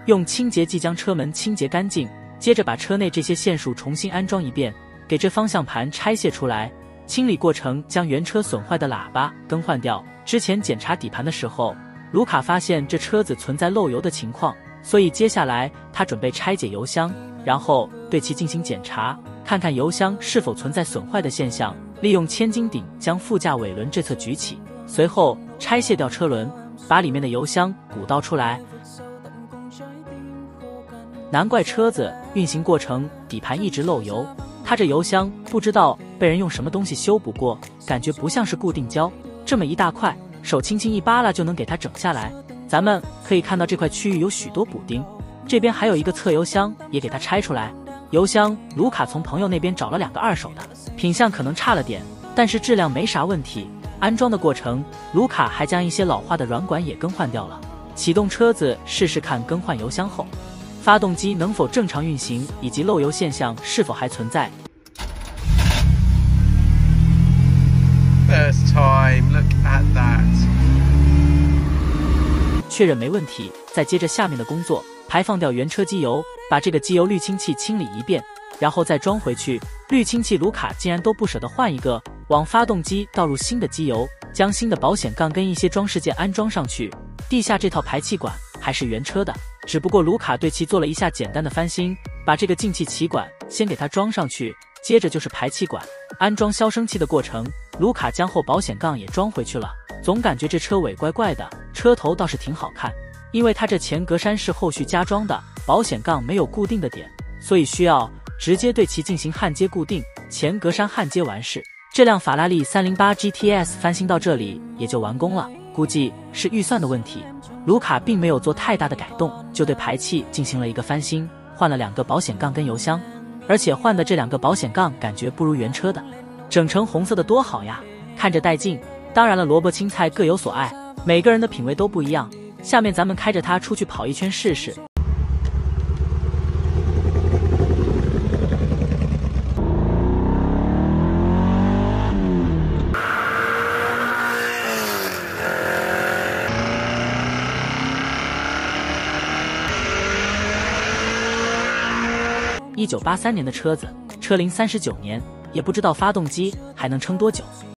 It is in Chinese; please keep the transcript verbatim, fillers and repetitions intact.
用清洁剂将车门清洁干净，接着把车内这些线束重新安装一遍，给这方向盘拆卸出来。清理过程将原车损坏的喇叭更换掉。之前检查底盘的时候，卢卡发现这车子存在漏油的情况，所以接下来他准备拆解油箱，然后对其进行检查，看看油箱是否存在损坏的现象。利用千斤顶将副驾尾轮这侧举起，随后拆卸掉车轮，把里面的油箱鼓倒出来。难怪车子运行过程底盘一直漏油，它这油箱不知道被人用什么东西修补过，感觉不像是固定胶，这么一大块，手轻轻一扒拉就能给它整下来。咱们可以看到这块区域有许多补丁，这边还有一个侧油箱也给它拆出来。油箱卢卡从朋友那边找了两个二手的，品相可能差了点，但是质量没啥问题。安装的过程，卢卡还将一些老化的软管也更换掉了。启动车子试试看更换油箱后，发动机能否正常运行，以及漏油现象是否还存在。 First time, look at that. 确认没问题，再接着下面的工作，排放掉原车机油，把这个机油滤清器清理一遍，然后再装回去。滤清器卢卡竟然都不舍得换一个，往发动机倒入新的机油，将新的保险杠跟一些装饰件安装上去。地下这套排气管还是原车的，只不过卢卡对其做了一下简单的翻新，把这个进气歧管先给它装上去，接着就是排气管。安装消声器的过程，卢卡将后保险杠也装回去了。总感觉这车尾怪怪的，车头倒是挺好看，因为它这前格栅是后续加装的，保险杠没有固定的点，所以需要直接对其进行焊接固定，前格栅焊接完事。这辆法拉利三零八 G T S 翻新到这里也就完工了，估计是预算的问题。卢卡并没有做太大的改动，就对排气进行了一个翻新，换了两个保险杠跟油箱，而且换的这两个保险杠感觉不如原车的，整成红色的多好呀，看着带劲。当然了，萝卜青菜各有所爱，每个人的品味都不一样。下面咱们开着它出去跑一圈试试。一九八三年的车子，车龄三十九年，也不知道发动机还能撑多久。